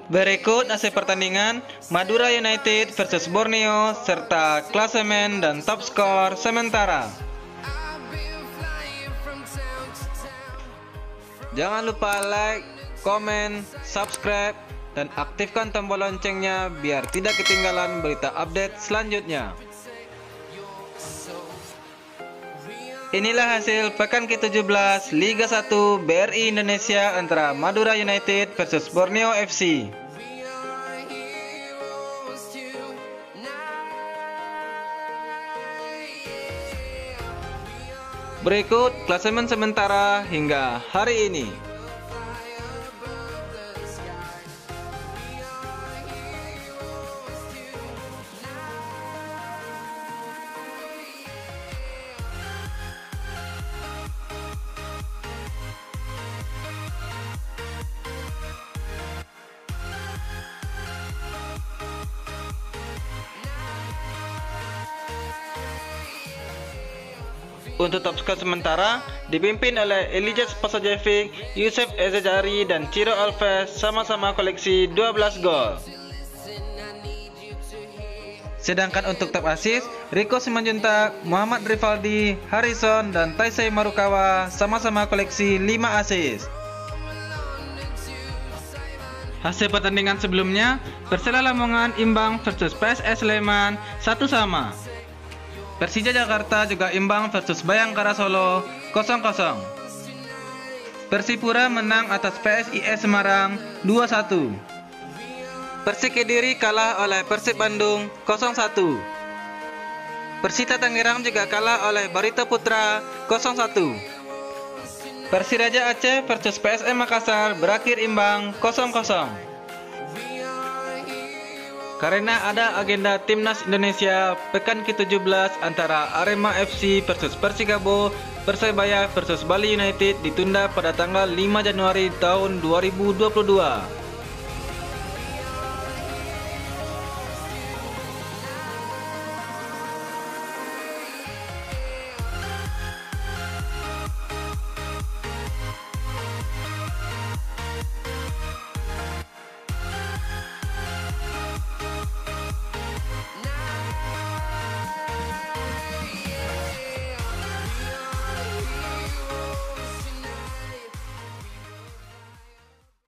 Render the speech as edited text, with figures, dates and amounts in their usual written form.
Berikut hasil pertandingan Madura United versus Borneo serta klasemen dan top skor sementara. Jangan lupa like, komen, subscribe, dan aktifkan tombol loncengnya biar tidak ketinggalan berita update selanjutnya. Inilah hasil pekan ke-17 Liga 1 BRI Indonesia antara Madura United versus Borneo FC. Berikut klasemen sementara hingga hari ini. Untuk top skor sementara dipimpin oleh Elijah Spasojevic, Yusuf Ezejari, dan Ciro Alves sama-sama koleksi 12 gol. Sedangkan untuk top assist, Rico Simanjuntak, Muhammad Rivaldi, Harrison, dan Taisei Marukawa sama-sama koleksi 5 assist. Hasil pertandingan sebelumnya, Persela Lamongan imbang versus PSS Sleman 1-1. Persija Jakarta juga imbang versus Bayangkara Solo 0-0. Persipura menang atas PSIS Semarang 2-1. Persik Kediri kalah oleh Persib Bandung 0-1. Persita Tangerang juga kalah oleh Barito Putra 0-1. Persiraja Aceh versus PSM Makassar berakhir imbang 0-0. Karena ada agenda Timnas Indonesia pekan ke-17 antara Arema FC versus Persikabo, Persebaya versus Bali United ditunda pada tanggal 5 Januari tahun 2022.